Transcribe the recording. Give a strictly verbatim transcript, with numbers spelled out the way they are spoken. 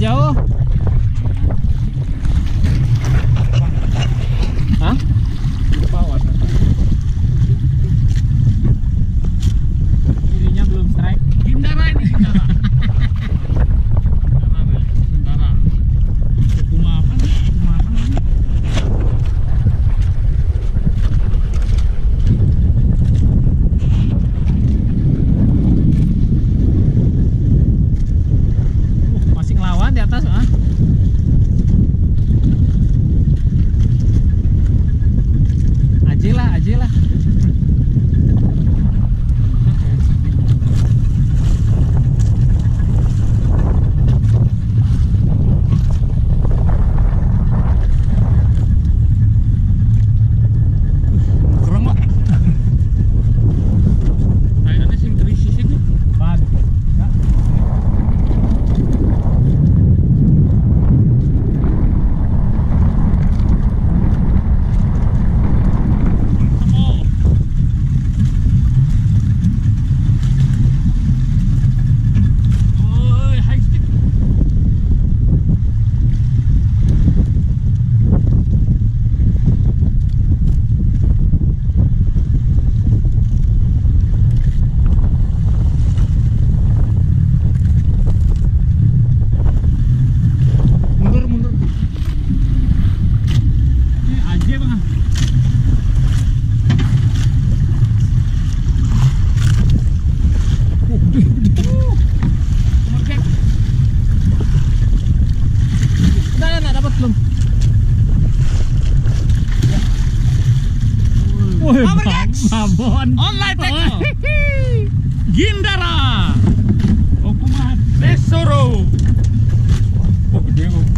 jauh? Hah? Lupa warna. Ininya belum strike. Gindara ini Gindara. Gindara, Gindara. Kuma apa nih? Kuma apa nih? Uh, masih ngelawan di atas, ah. Aja lah, aja lah. Keren Pak. Kayaknya sing terisi sini. Ban. Oh. Oh, high stick. Mundur, mundur. Ini aja bang. Uh, gede, gede. Uh, merkek. Udah, udah, dapat belum? Woi, Overcatch. babon. Online tackle. Gindara. Okumat Tesoro. Oh, gede kok.